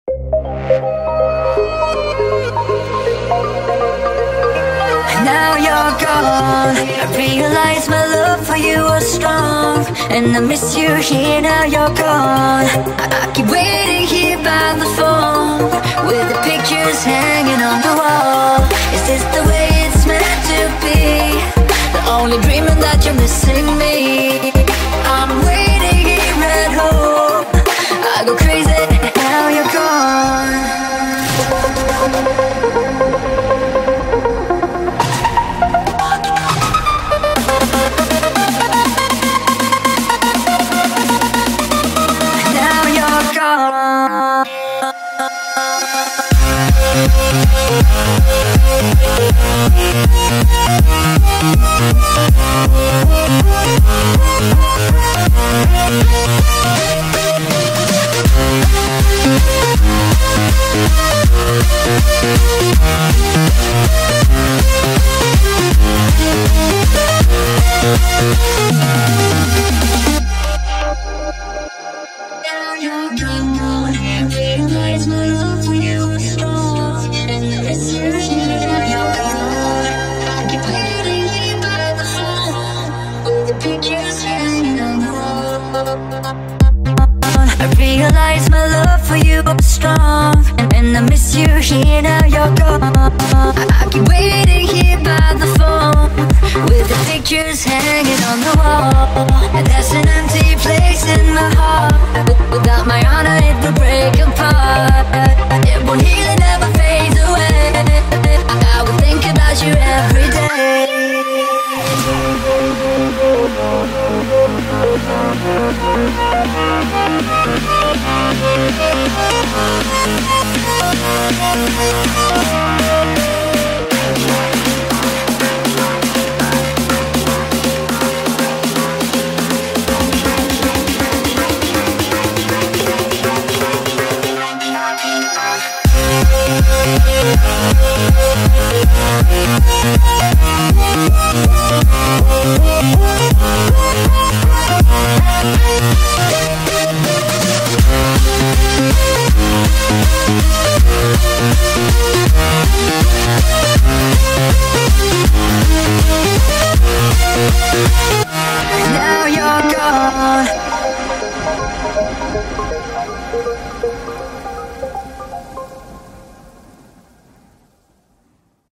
Now you're gone, I realize my love for you was strong, and I miss you here. Now you're gone, I keep waiting here by the phone, with the pictures hanging on the wall. Is this the way it's meant to be? The only dreaming that you're missing me. I'm waiting here at home, I go crazy, now you're gone. I realize my love for you was strong, and I miss you here. Now you're gone, I keep waiting here by the phone, with the pictures hanging on the wall. And there's an empty place in my heart, without my honor it would break apart. It won't heal, it never fades away. I will think about you every day.